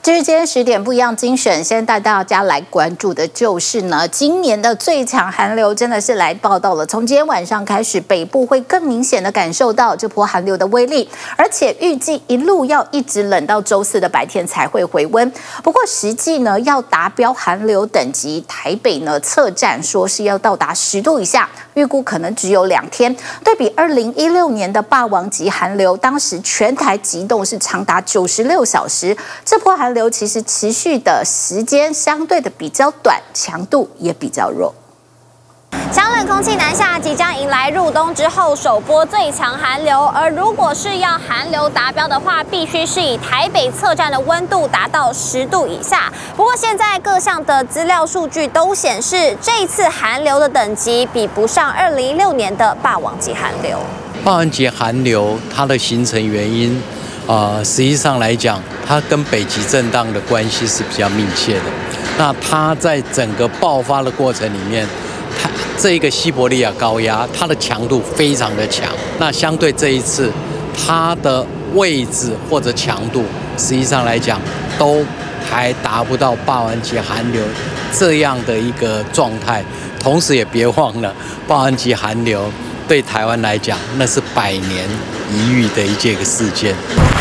这是今天10点不一样精选，先带大家来关注的就是呢，今年的最强寒流真的是来报道了。从今天晚上开始，北部会更明显的感受到这波寒流的威力，而且预计一路要一直冷到周4的白天才会回温。不过实际呢，要达标寒流等级，台北呢测站说是要到达10度以下，预估可能只有2天。对比2016年的霸王级寒流，当时全台急冻是长达96小时，这波寒流其实持续的时间相对的比较短，强度也比较弱。 强冷空气南下，即将迎来入冬之后首波最强寒流。而如果是要寒流达标的话，必须是以台北测站的温度达到10度以下。不过现在各项的资料数据都显示，这一次寒流的等级比不上2016年的霸王级寒流。 霸王级寒流它的形成原因，实际上来讲，它跟北极震荡的关系是比较密切的。那它在整个爆发的过程里面，这个西伯利亚高压，它的强度非常的强。那相对这一次，它的位置或者强度，实际上来讲，都还达不到霸王级寒流这样的一个状态。同时也别忘了，霸王级寒流对台湾来讲，那是100年一遇的一个事件。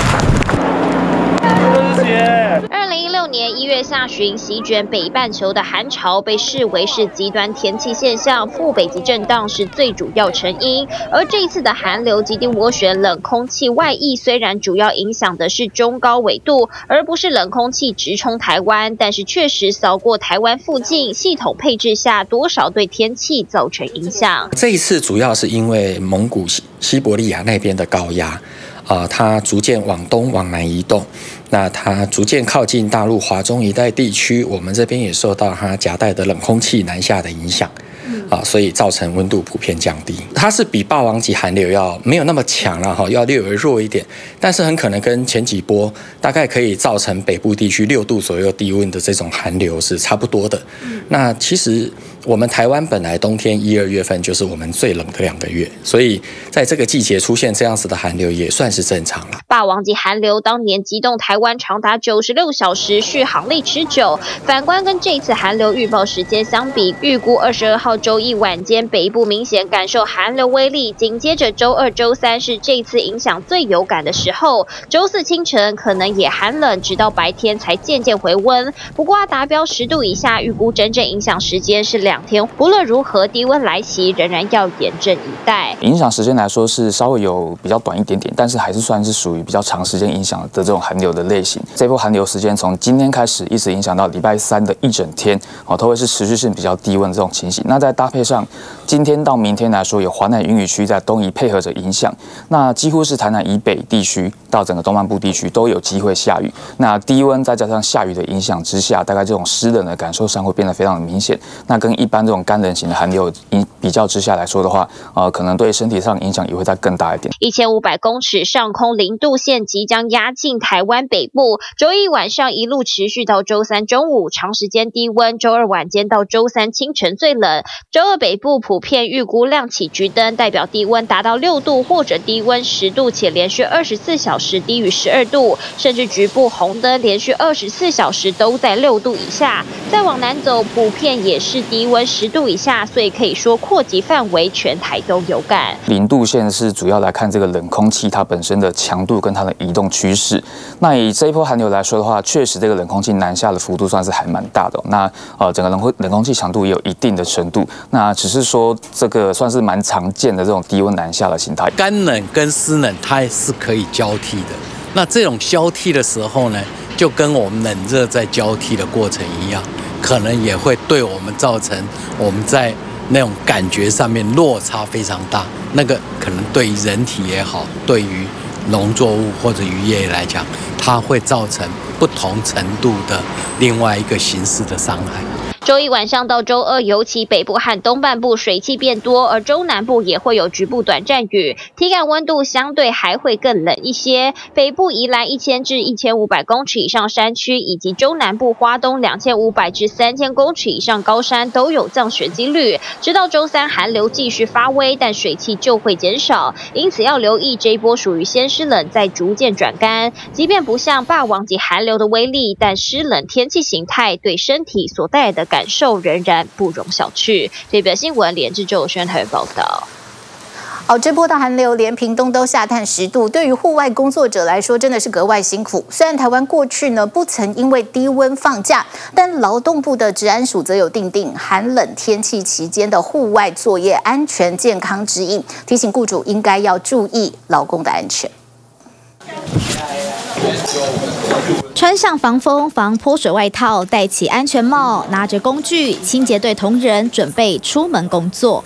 2016年1月下旬，席卷北半球的寒潮被视为是极端天气现象，副北极震荡是最主要成因。而这一次的寒流极地涡旋冷空气外溢，虽然主要影响的是中高纬度，而不是冷空气直冲台湾，但是确实扫过台湾附近，系统配置下多少对天气造成影响。 这一次主要是因为蒙古西伯利亚那边的高压。它逐渐往东往南移动，那它逐渐靠近大陆华中一带地区，我们这边也受到它夹带的冷空气南下的影响，所以造成温度普遍降低。它是比霸王级寒流要没有那么强了哈，要略微弱一点，但是很可能跟前几波大概可以造成北部地区6度左右低温的这种寒流是差不多的。那其实我们台湾本来冬天1、2月份就是我们最冷的2个月，所以在这个季节出现这样子的寒流也算是正常了。 霸王级寒流当年急冻台湾长达96小时，续航力持久。反观跟这次寒流预报时间相比，预估22号周一晚间北部明显感受寒流威力，紧接着周2、周3是这次影响最有感的时候。周4清晨可能也寒冷，直到白天才渐渐回温。不过达标10度以下，预估真正影响时间是2天。无论如何，低温来袭仍然要严阵以待。 影响时间来说是稍微有比较短一点点，但是还是算是属于比较长时间影响的这种寒流的类型。这波寒流时间从今天开始一直影响到礼拜3的一整天，都会是持续性比较低温的这种情形。那再搭配上今天到明天来说，有华南云雨区在东移配合着影响，那几乎是台南以北地区到整个东半部地区都有机会下雨。那低温再加上下雨的影响之下，大概这种湿冷的感受上会变得非常的明显。那跟一般这种干冷型的寒流比较之下来说的话，可能对身体上影响也会再更大一点。 1500公尺上空0度线即将压进台湾北部，周一晚上一路持续到周3中午，长时间低温，周2晚间到周3清晨最冷。周2北部普遍预估亮起橘灯，代表低温达到6度或者低温10度，且连续24小时低于12度，甚至局部红灯连续24小时都在6度以下。再往南走，普遍也是低温10度以下，所以可以说扩及范围全台都有感。 0度线是主要来看这个冷空气它本身的强度跟它的移动趋势。那以这一波寒流来说的话，确实这个冷空气南下的幅度算是还蛮大的。那整个冷空气强度也有一定的程度。那只是说这个算是蛮常见的这种低温南下的形态。 干冷跟湿冷它是可以交替的。那这种交替的时候呢，就跟我们冷热在交替的过程一样，可能也会对我们造成我们在那种感觉上面落差非常大。那个可能对于人体也好，对于农作物或者渔业来讲，它会造成不同程度的另外一个形式的伤害。 周一晚上到周二，尤其北部和东半部水汽变多，而中南部也会有局部短暂雨，体感温度相对还会更冷一些。北部宜兰1000至1500公尺以上山区，以及中南部花东2500至3000公尺以上高山都有降雪几率。直到周三寒流继续发威，但水汽就会减少，因此要留意这一波属于先湿冷再逐渐转干。即便不像霸王级寒流的威力，但湿冷天气形态对身体所带来的感受仍然不容小觑。这边新闻连至周轩台报道。 好，这波的寒流连屏东都下探10度，对于户外工作者来说真的是格外辛苦。虽然台湾过去呢不曾因为低温放假，但劳动部的治安署则有订定寒冷天气期间的户外作业安全健康指引，提醒雇主应该要注意劳工的安全。 穿上防风防泼水外套，戴起安全帽，拿着工具，清洁队同仁准备出门工作。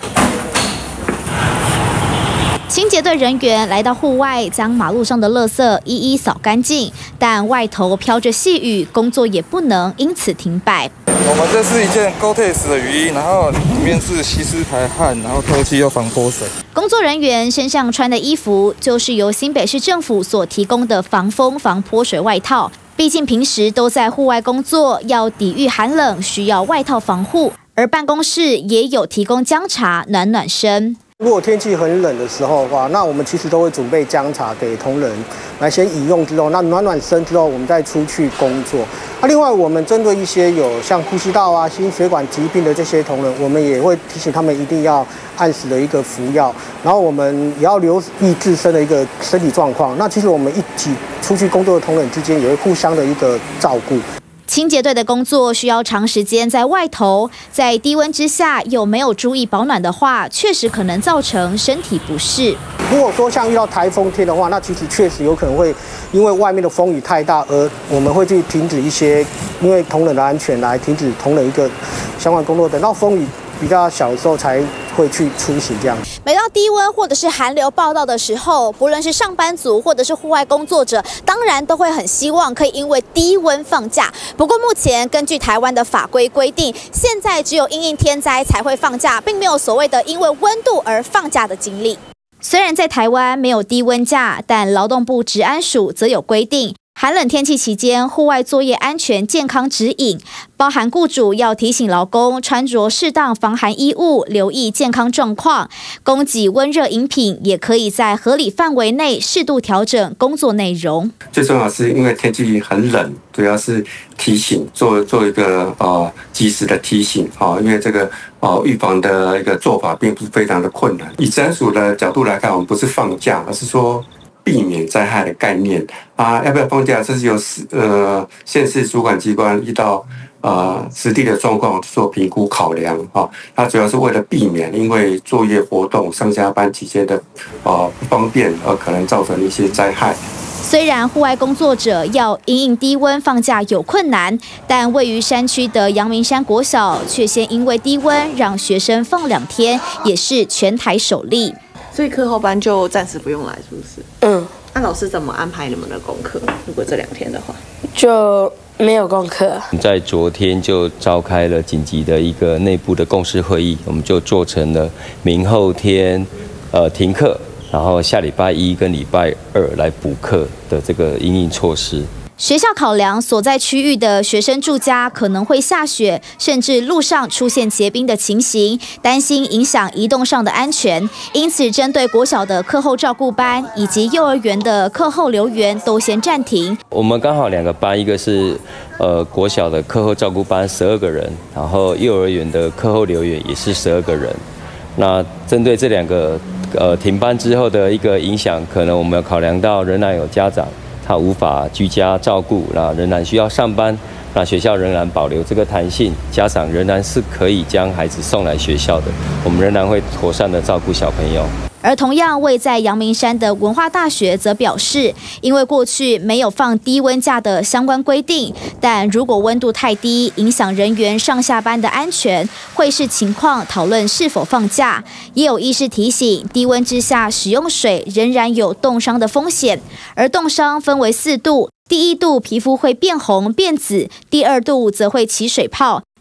清洁队人员来到户外，将马路上的垃圾一一扫干净，但外头飘着细雨，工作也不能因此停摆。 我们这是一件 Gore-Tex 的雨衣，然后里面是吸湿排汗，然后透气又防泼水。 工作人员身上穿的衣服就是由新北市政府所提供的防风防泼水外套。毕竟平时都在户外工作，要抵御寒冷，需要外套防护。而办公室也有提供姜茶暖暖身。 如果天气很冷的时候的话，那我们其实都会准备姜茶给同仁来先饮用之后，那暖暖身之后，我们再出去工作。另外我们针对一些有像呼吸道啊、心血管疾病的这些同仁，我们也会提醒他们一定要按时的一个服药，然后我们也要留意自身的一个身体状况。那其实我们一起出去工作的同仁之间也会互相的一个照顾。 清洁队的工作需要长时间在外头，在低温之下有没有注意保暖的话，确实可能造成身体不适。 如果说像遇到台风天的话，那其实确实有可能会因为外面的风雨太大，而我们会去停止一些因为同仁的安全来停止同仁一个相关工作，等到风雨比较小的时候才会去出行这样。 每到低温或者是寒流报道的时候，不论是上班族或者是户外工作者，当然都会很希望可以因为低温放假。不过目前根据台湾的法规规定，现在只有因应天灾才会放假，并没有所谓的因为温度而放假的经历。虽然在台湾没有低温假，但劳动部治安署则有规定。寒冷天气期间，户外作业安全健康指引，包含雇主要提醒劳工穿着适当防寒衣物，留意健康状况。供给温热饮品，也可以在合理范围内适度调整工作内容。 最重要是因为天气很冷，主要是提醒做一个及时的提醒因为这个预防的一个做法并不是非常的困难。以治安署的角度来看，我们不是放假，而是说避免灾害的概念要不要放假，这是由县市主管机关依照实地的状况做评估考量它主要是为了避免因为作业活动上下班期间的不方便而可能造成一些灾害。 虽然户外工作者要因应低温放假有困难，但位于山区的阳明山国小却先因为低温让学生放2天，也是全台首例。 所以课后班就暂时不用来，是不是？那老师怎么安排你们的功课？如果这2天的话， 就没有功课。 在昨天就召开了紧急的一个内部的共识会议，我们就做成了明后天停课，然后下礼拜1跟礼拜2来补课的这个因应措施。 学校考量所在区域的学生住家可能会下雪，甚至路上出现结冰的情形，担心影响移动上的安全，因此针对国小的课后照顾班以及幼儿园的课后留园都先暂停。 我们刚好2个班，一个是国小的课后照顾班12个人，然后幼儿园的课后留园也是12个人。那针对这2个停班之后的一个影响，可能我们考量到仍然有家长他无法居家照顾，那仍然需要上班，那学校仍然保留这个弹性，家长仍然是可以将孩子送来学校的，我们仍然会妥善的照顾小朋友。 而同样位在阳明山的文化大学则表示，因为过去没有放低温假的相关规定，但如果温度太低，影响人员上下班的安全，会视情况讨论是否放假。也有医师提醒，低温之下使用水仍然有冻伤的风险，而冻伤分为4度，第1度皮肤会变红变紫，第2度则会起水泡，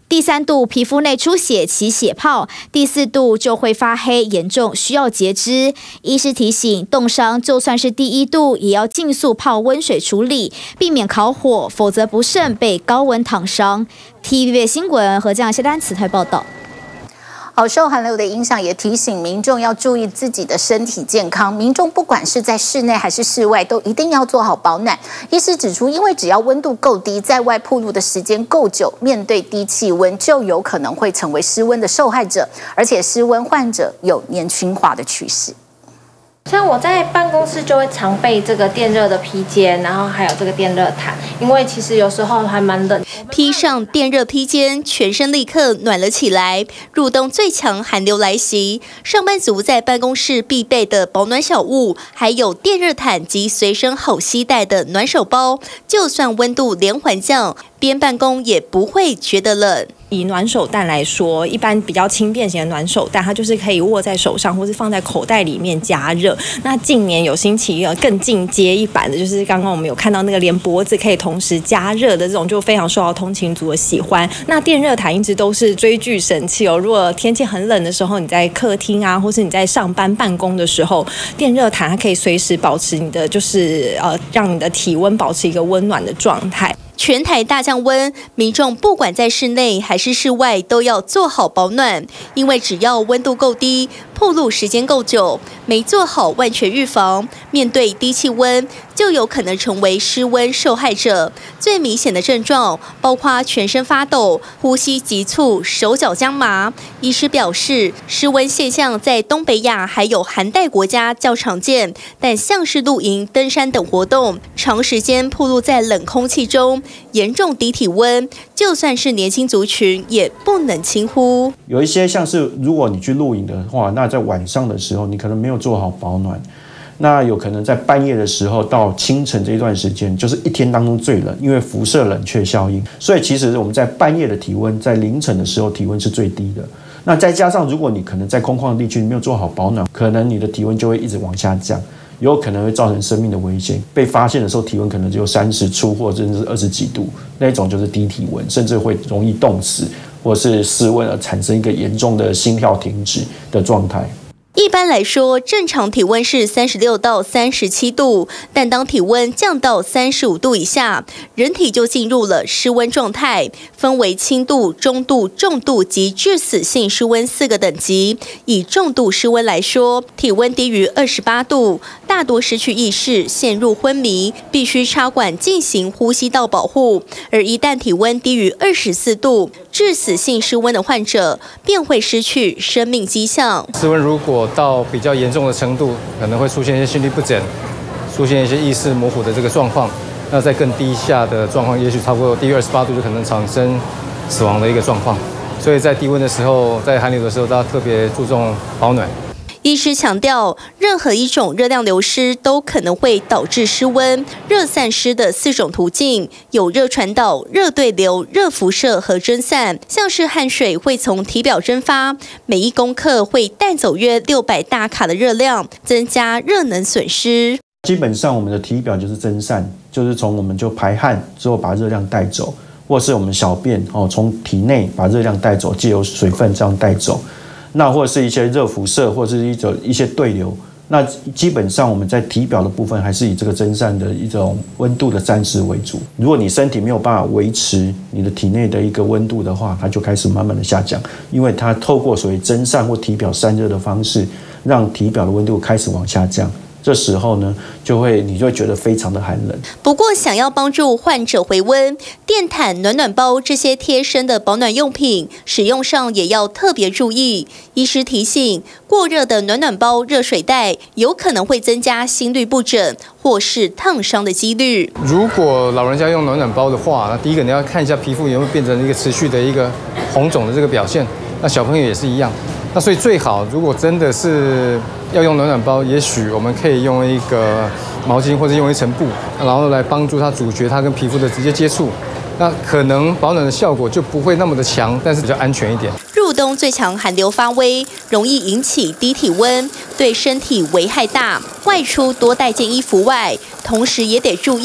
第3度皮肤内出血起血泡，第4度就会发黑，严重需要截肢。医师提醒，冻伤就算是第1度，也要尽速泡温水处理，避免烤火，否则不慎被高温烫伤。TVB 新闻何江谢丹慈台报道。 好，受寒流的影响，也提醒民众要注意自己的身体健康。民众不管是在室内还是室外，都一定要做好保暖。医师指出，因为只要温度够低，在外暴露的时间够久，面对低气温就有可能会成为失温的受害者，而且失温患者有年轻化的趋势。 像我在办公室就会常备这个电热的披肩，然后还有这个电热毯，因为其实有时候还蛮冷。 披上电热披肩，全身立刻暖了起来。入冬最强寒流来袭，上班族在办公室必备的保暖小物，还有电热毯及随身好携带的暖手包，就算温度连环降，边办公也不会觉得冷。 以暖手袋来说，一般比较轻便型的暖手袋，它就是可以握在手上，或是放在口袋里面加热。那近年有兴起更进阶一版的，就是刚刚我们有看到那个连脖子可以同时加热的这种，就非常受到通勤族的喜欢。那电热毯一直都是追剧神器哦。如果天气很冷的时候，你在客厅啊，或是你在上班办公的时候，电热毯它可以随时保持你的让你的体温保持一个温暖的状态。 全台大降温，民众不管在室内还是室外都要做好保暖，因为只要温度够低，暴露时间够久，没做好万全预防，面对低气温就有可能成为失温受害者。最明显的症状包括全身发抖、呼吸急促、手脚僵麻。医师表示，失温现象在东北亚还有寒带国家较常见，但像是露营、登山等活动，长时间暴露在冷空气中，严重低体温，就算是年轻族群也不能轻忽。 有一些像是如果你去露营的话，那在晚上的时候你可能没有做好保暖，那有可能在半夜的时候到清晨这一段时间就是一天当中最冷，因为辐射冷却效应，所以其实我们在半夜的体温，在凌晨的时候体温是最低的。那再加上如果你可能在空旷地区没有做好保暖，可能你的体温就会一直往下降，有可能会造成生命的危险。被发现的时候体温可能只有30出或者甚至是20几度，那种就是低体温，甚至会容易冻死或是失温而产生一个严重的心跳停止的状态。 一般来说，正常体温是36到37度，但当体温降到35度以下，人体就进入了失温状态，分为轻度、中度、重度及致死性失温4个等级。以重度失温来说，体温低于28度，大多失去意识，陷入昏迷，必须插管进行呼吸道保护。而一旦体温低于24度，致死性失温的患者便会失去生命迹象。 失温如果到比较严重的程度，可能会出现一些心律不整，出现一些意识模糊的这个状况。那在更低下的状况，也许超过低于28度，就可能产生死亡的一个状况。所以在低温的时候，在寒流的时候，都要特别注重保暖。 医师强调，任何一种热量流失都可能会导致失温。热散失的4种途径有热传导、热对流、热辐射和蒸散。像是汗水会从体表蒸发，每1公克会带走约600大卡的热量，增加热能损失。 基本上我们的体表就是蒸散，就是从我们就排汗之后把热量带走，或是我们小便从体内把热量带走，藉由水分这样带走。那或者是一些热辐射，或者是一些对流，那基本上我们在体表的部分还是以这个蒸散的一种温度的散失为主。如果你身体没有办法维持你的体内的一个温度的话，它就开始慢慢的下降，因为它透过所谓蒸散或体表散热的方式，让体表的温度开始往下降。这时候呢，你就会觉得非常的寒冷。 不过，想要帮助患者回温，电毯、暖暖包这些贴身的保暖用品使用上也要特别注意。医师提醒，过热的暖暖包、热水袋有可能会增加心律不整或是烫伤的几率。 如果老人家用暖暖包的话，那第一个你要看一下皮肤有没有变成一个持续的一个红肿的这个表现。那小朋友也是一样。那所以最好，如果真的是要用暖暖包，也许我们可以用一个毛巾或者用一层布，然后来帮助它阻绝它跟皮肤的直接接触。那可能保暖的效果就不会那么的强，但是比较安全一点。 入冬最强寒流发威，容易引起低体温，对身体危害大。外出多带件衣服外，同时也得注意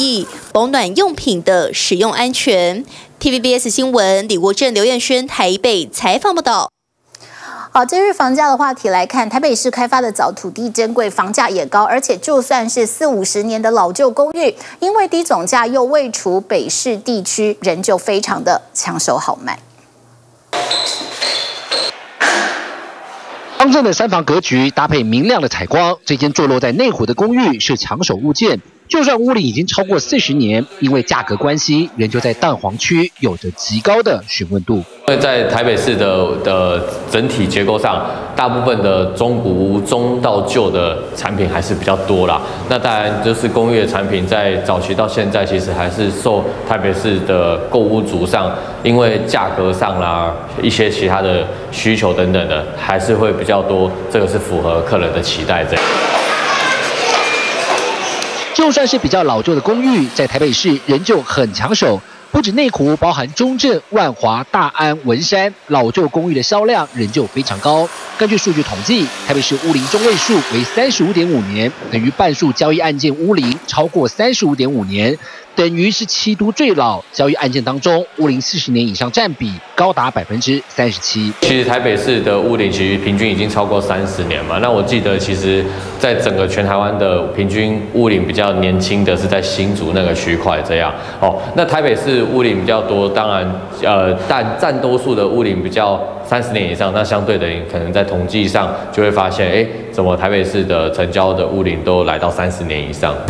保暖用品的使用安全。TVBS 新闻李国正、刘彦轩台北采访报道。 好，今日房价的话题来看，台北市开发的早，土地珍贵，房价也高，而且就算是40-50年的老旧公寓，因为低总价又未除北市地区，仍旧非常的抢手好卖。 方正的3房格局搭配明亮的采光，这间坐落在内湖的公寓是抢手物件。就算屋龄已经超过40年，因为价格关系，仍旧在蛋黄区有着极高的询问度。 因为在台北市的整体结构上，大部分的中古屋中到旧的产品还是比较多啦。那当然就是公寓的产品，在早期到现在，其实还是受台北市的购屋族上，因为价格上啦，一些其他的需求等等的，还是会比较多。这个是符合客人的期待这样。 就算是比较老旧的公寓，在台北市仍旧很抢手。不止内湖，包含中正、万华、大安、文山，老旧公寓的销量仍旧非常高。根据数据统计，台北市屋龄中位数为35.5年，等于半数交易案件屋龄超过35.5年，等于是7都最老交易案件当中，屋龄40年以上占比高达37%。 其实台北市的屋龄其实平均已经超过30年嘛。那我记得其实在整个全台湾的平均屋龄比较年轻的是在新竹那个区块这样。那台北市屋龄比较多，当然但占多数的屋龄比较30年以上，那相对的可能在统计上就会发现，怎么台北市的成交的屋龄都来到30年以上。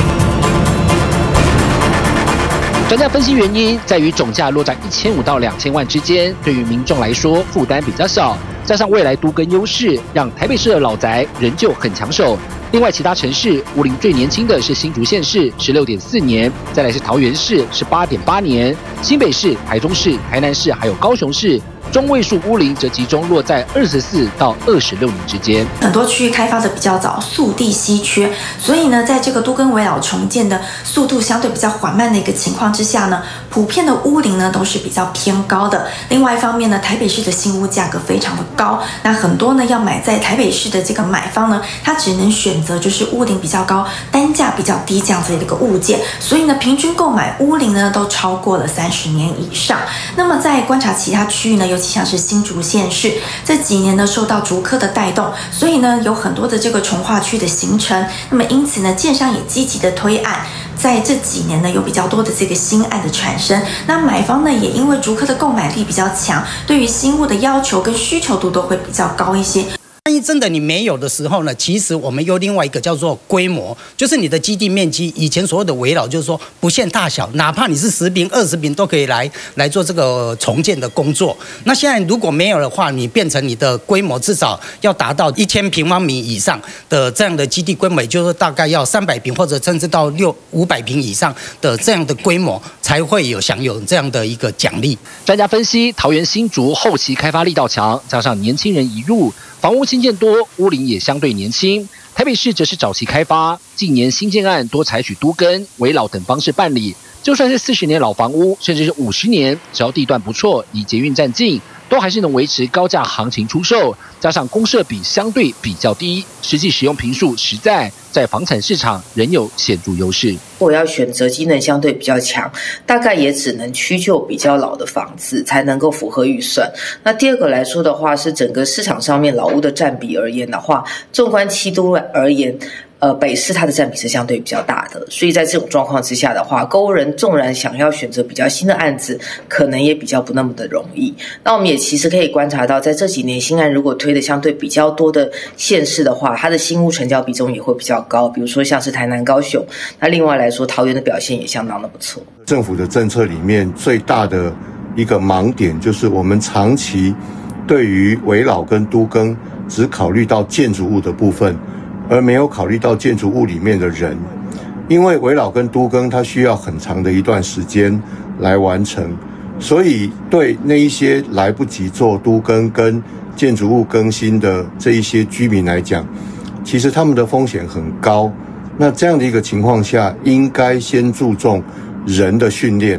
专家分析原因在于总价落在1500到2000万之间，对于民众来说负担比较小，加上未来都更优势，让台北市的老宅仍旧很抢手。另外，其他城市屋龄最年轻的是新竹县市16.4年，再来是桃园市18.8年，新北市、台中市、台南市还有高雄市。中位数屋龄则集中落在24到26年之间。 很多区域开发的比较早，速地稀缺，所以呢，在这个都更危老重建的速度相对比较缓慢的一个情况之下呢，普遍的屋龄呢都是比较偏高的。另外一方面呢，台北市的新屋价格非常的高，那很多呢要买在台北市的这个买方呢，他只能选择就是屋龄比较高、单价比较低这样子的一个物件，所以呢，平均购买屋龄呢都超过了30年以上。那么在观察其他区域呢，尤其像是新竹县市这几年呢受到竹科的带动，所以呢有很多的这个重划区的形成，那么因此呢建商也积极的推案，在这几年呢有比较多的这个新案的产生，那买方呢也因为竹科的购买力比较强，对于新屋的要求跟需求度都会比较高一些。 万一真的你没有的时候呢，其实我们有另外一个叫做规模，就是你的基地面积，以前所有的围绕就是说不限大小，哪怕你是10坪、20坪都可以来做这个重建的工作。那现在如果没有的话，你变成你的规模至少要达到1000平方米以上的这样的基地规模，也就是大概要300坪或者甚至到500坪以上的这样的规模，才会享有这样的一个奖励。 专家分析，桃园新竹后期开发力道强，加上年轻人移入，房屋新建多，屋龄也相对年轻。台北市则是早期开发，近年新建案多采取都更、危老等方式办理。就算是40年老房屋，甚至是50年，只要地段不错，离捷运站近，都还是能维持高价行情出售。加上公设比相对比较低，实际使用坪数实在房产市场仍有显著优势。 我要选择机能相对比较强，大概也只能屈就比较老的房子才能够符合预算。那第二个来说的话，是整个市场上面老屋的占比而言的话，纵观7都而言，北市它的占比是相对比较大的，所以在这种状况之下的话，购屋人纵然想要选择比较新的案子，可能也比较不那么的容易。那我们也其实可以观察到，在这几年新案如果推的相对比较多的县市的话，它的新屋成交比重也会比较高，比如说像是台南、高雄。那另外来说，桃园的表现也相当的不错。 政府的政策里面最大的一个盲点就是我们长期对于危老跟都更只考虑到建筑物的部分，而没有考虑到建筑物里面的人，因为危老跟都更它需要很长的一段时间来完成，所以对那一些来不及做都更跟建筑物更新的这一些居民来讲，其实他们的风险很高。那这样的一个情况下，应该先注重人的训练。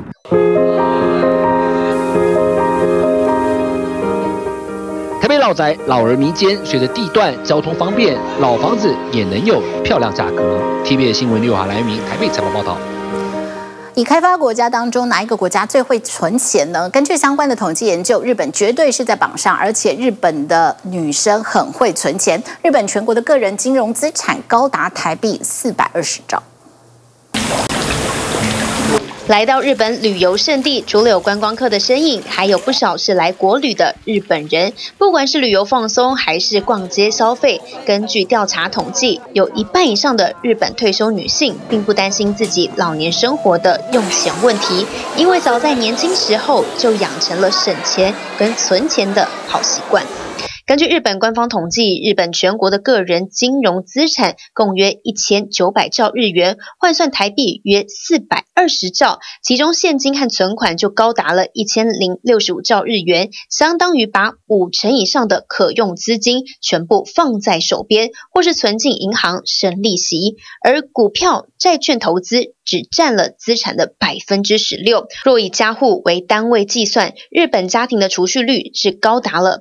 台北老宅老而弥坚，随着地段交通方便，老房子也能有漂亮价格。TVBS 新闻6号来明台北采访报道。 已开发国家当中，哪一个国家最会存钱呢？根据相关的统计研究，日本绝对是在榜上，而且日本的女生很会存钱。日本全国的个人金融资产高达台币420兆。 来到日本旅游胜地，除了有观光客的身影，还有不少是来国旅的日本人。不管是旅游放松，还是逛街消费，根据调查统计，有1半以上的日本退休女性并不担心自己老年生活的用钱问题，因为早在年轻时候就养成了省钱跟存钱的好习惯。根据日本官方统计，日本全国的个人金融资产共约1900兆日元，换算台币约420兆，其中现金和存款就高达了1065兆日元，相当于把50%以上的可用资金全部放在手边，或是存进银行生利息，而股票、债券投资只占了资产的16%。若以家户为单位计算，日本家庭的储蓄率是高达了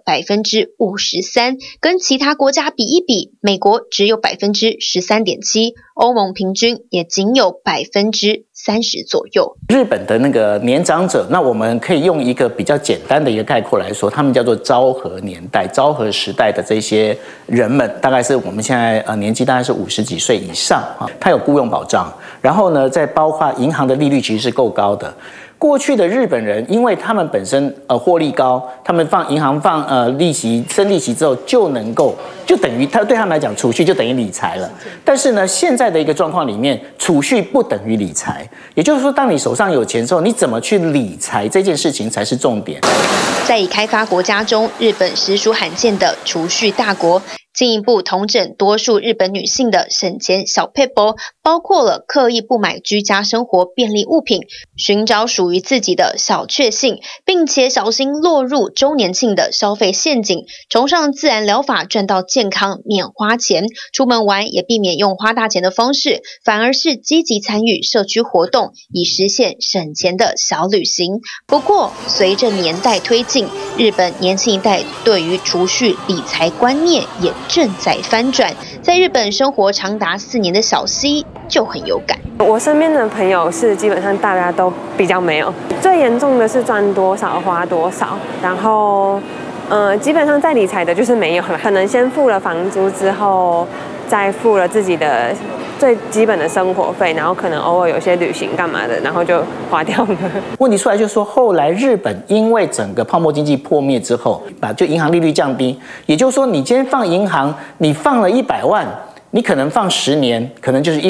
53%，跟其他国家比一比，美国只有13.7%，欧盟平均也仅有30%左右。 日本的那个年长者，那我们可以用一个比较简单的一个概括来说，他们叫做昭和年代、昭和时代的这些人们，大概是我们现在年纪大概是50几岁以上啊，他有雇佣保障，然后呢，再包括银行的利率其实是够高的。过去的日本人，因为他们本身获利高，他们放银行放利息生利息之后，就等于对他们来讲，储蓄就等于理财了。但是呢，现在的一个状况里面，储蓄不等于理财，也就是说，当你手上有钱之后，你怎么去理财这件事情才是重点。 在已开发国家中，日本实属罕见的储蓄大国。进一步统整多数日本女性的省钱小撇步，包括了刻意不买居家生活便利物品，寻找属于自己的小确幸，并且小心落入周年庆的消费陷阱，崇尚自然疗法赚到健康免花钱，出门玩也避免用花大钱的方式，反而是积极参与社区活动，以实现省钱的小旅行。不过随着年代推进，日本年轻一代对于储蓄理财观念也正在翻转。在日本生活长达4年的小西就很有感。 我身边的朋友是基本上大家都比较没有，最严重的是赚多少花多少，然后基本上在理财的就是没有了，可能先付了房租之后，再付了自己的最基本的生活费，然后可能偶尔有些旅行干嘛的，然后就花掉了。 问题出来就是说，后来日本因为整个泡沫经济破灭之后，就银行利率降低，也就是说，你今天放银行，你放了100万，你可能放10年，可能就是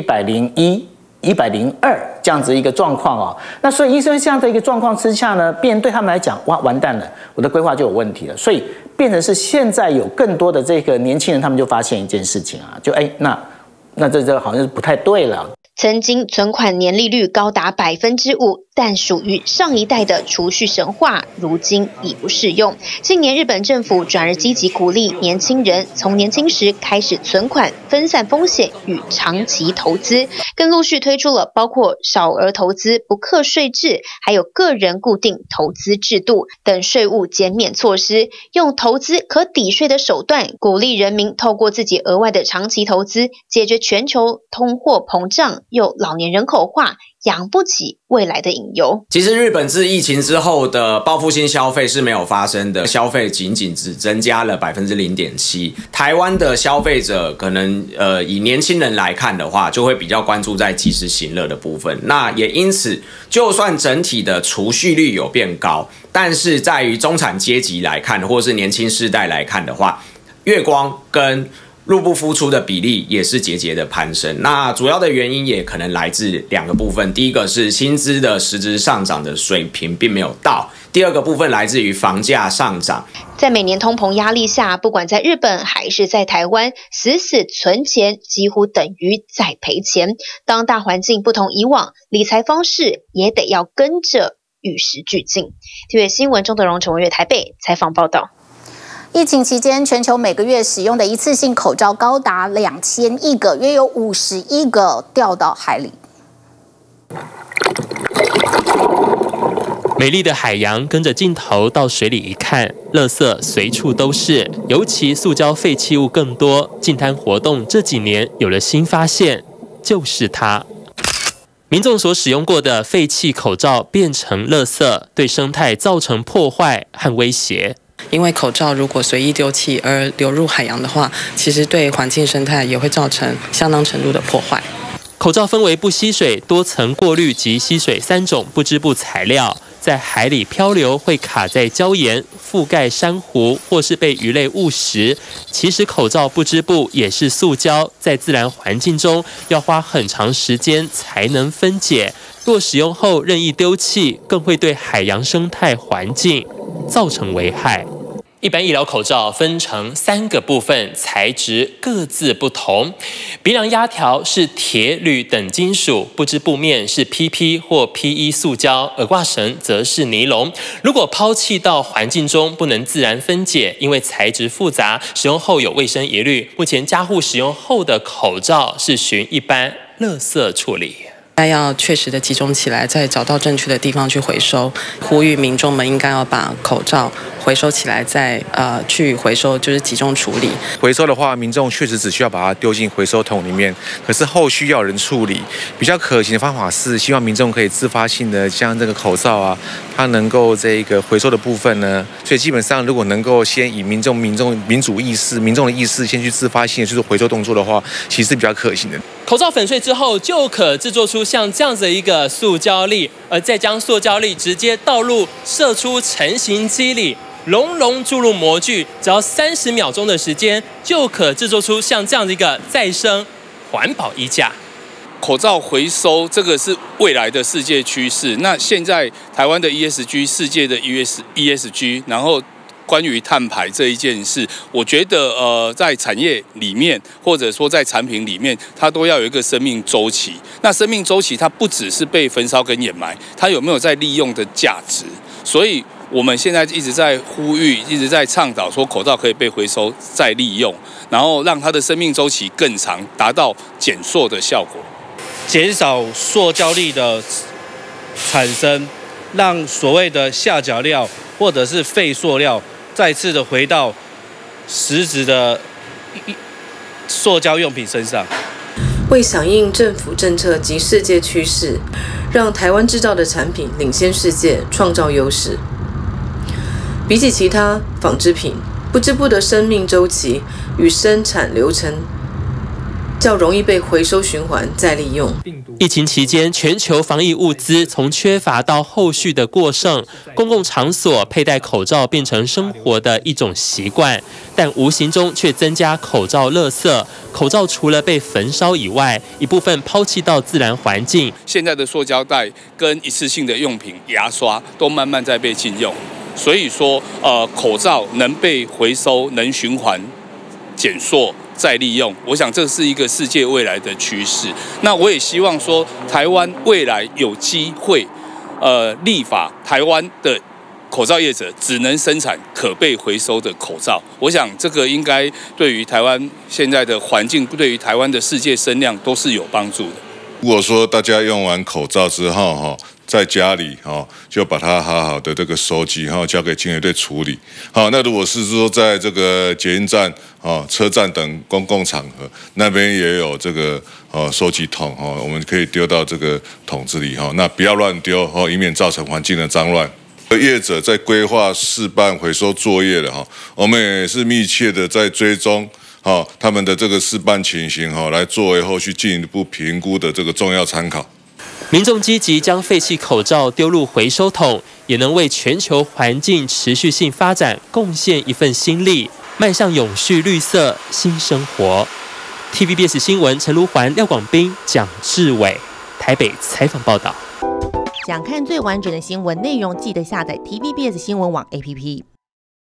101、102这样子一个状况哦。那所以因为这样的一个状况之下呢，变对他们来讲，哇，完蛋了，我的规划就有问题了。所以变成是现在有更多的这个年轻人，他们就发现一件事情啊，就那这好像是不太对了。 曾经存款年利率高达5%，但属于上一代的储蓄神话，如今已不适用。近年日本政府转而积极鼓励年轻人从年轻时开始存款，分散风险与长期投资，更陆续推出了包括少额投资、不课税制，还有个人固定投资制度等税务减免措施，用投资可抵税的手段，鼓励人民透过自己额外的长期投资，解决全球通货膨胀又老年人口化，养不起未来的隐忧。 其实日本自疫情之后的报复性消费是没有发生的，消费仅只增加了0.7%。台湾的消费者可能以年轻人来看的话，就会比较关注在及时行乐的部分。那也因此，就算整体的储蓄率有变高，但是在于中产阶级来看，或是年轻世代来看的话，月光跟入不敷出的比例也是节节的攀升，那主要的原因也可能来自2个部分，第一个是薪资的实质上涨的水平并没有到，第二个部分来自于房价上涨。 在每年通膨压力下，不管在日本还是在台湾，死存钱几乎等于在赔钱。当大环境不同以往，理财方式也得要跟着与时俱进。TVBS新闻钟德荣、陈文月台北采访报道。 疫情期间，全球每个月使用的一次性口罩高达2000亿个，约有50亿个掉到海里。 美丽的海洋跟着镜头到水里一看，垃圾随处都是，尤其塑胶废弃物更多。净滩活动这几年有了新发现，就是它。 民众所使用过的废弃口罩变成垃圾，对生态造成破坏和威胁。 因为口罩如果随意丢弃而流入海洋的话，其实对环境生态也会造成相当程度的破坏。 口罩分为不吸水、多层过滤及吸水3种不织布材料，在海里漂流会卡在礁岩、覆盖珊瑚，或是被鱼类误食。其实口罩不织布也是塑胶，在自然环境中要花很长时间才能分解。若使用后任意丢弃，更会对海洋生态环境造成危害。一般医疗口罩分成3个部分，材质各自不同。鼻梁压条是铁、铝等金属，不织布面是 PP 或 PE 塑胶，耳挂绳则是尼龙。如果抛弃到环境中，不能自然分解，因为材质复杂，使用后有卫生疑虑。目前家户使用后的口罩是循一般垃圾处理。 要确实的集中起来，再找到正确的地方去回收。呼吁民众们应该要把口罩回收起来，再去回收，就是集中处理。 回收的话，民众确实只需要把它丢进回收桶里面，可是后续要有人处理。比较可行的方法是，希望民众可以自发性的将这个口罩啊，它能够这个回收的部分呢，所以基本上如果能够先以民众的意识先去自发性的去做回收动作的话，其实是比较可行的。 口罩粉碎之后，就可制作出像这样子的一个塑胶粒，而再将塑胶粒直接倒入射出成型机里，隆隆注入模具，只要30秒钟的时间，就可制作出像这样的一个再生环保衣架。 口罩回收这个是未来的世界趋势。那现在台湾的 ESG， 世界的 ESG， 然后关于碳排这一件事，我觉得在产业里面，或者说在产品里面，它都要有一个生命周期。那生命周期它不只是被焚烧跟掩埋，它有没有在利用的价值？所以我们现在一直在呼吁，一直在倡导说口罩可以被回收再利用，然后让它的生命周期更长，达到减塑的效果， 减少塑胶粒的产生，让所谓的下脚料或者是废塑料再次的回到实质的塑胶用品身上。 为响应政府政策及世界趋势，让台湾制造的产品领先世界，创造优势。比起其他纺织品，不织布的生命周期与生产流程较容易被回收循环再利用。 疫情期间，全球防疫物资从缺乏到后续的过剩，公共场所佩戴口罩变成生活的一种习惯，但无形中却增加口罩垃圾。口罩除了被焚烧以外，一部分抛弃到自然环境。 现在的塑胶袋跟一次性的用品、牙刷都慢慢在被禁用，所以说口罩能被回收、能循环、减塑再利用，我想这是一个世界未来的趋势。那我也希望说，台湾未来有机会，立法台湾的口罩业者只能生产可被回收的口罩。我想这个应该对于台湾现在的环境，对于台湾的世界声量都是有帮助的。 如果说大家用完口罩之后在家里就把它好好的这个收集交给清洁队处理。那如果是说在这个捷运站车站等公共场合，那边也有这个收集桶我们可以丢到这个桶子里那不要乱丢以免造成环境的脏乱。业者在规划试办回收作业的我们也是密切的在追踪他们的这个试办情形来作为后续进一步评估的这个重要参考。 民众积极将废弃口罩丢入回收桶，也能为全球环境持续性发展贡献一份心力，迈向永续绿色新生活。TVBS 新闻陈如环、廖广斌、蒋志伟台北采访报道。 想看最完整的新闻内容，记得下载 TVBS 新闻网 APP。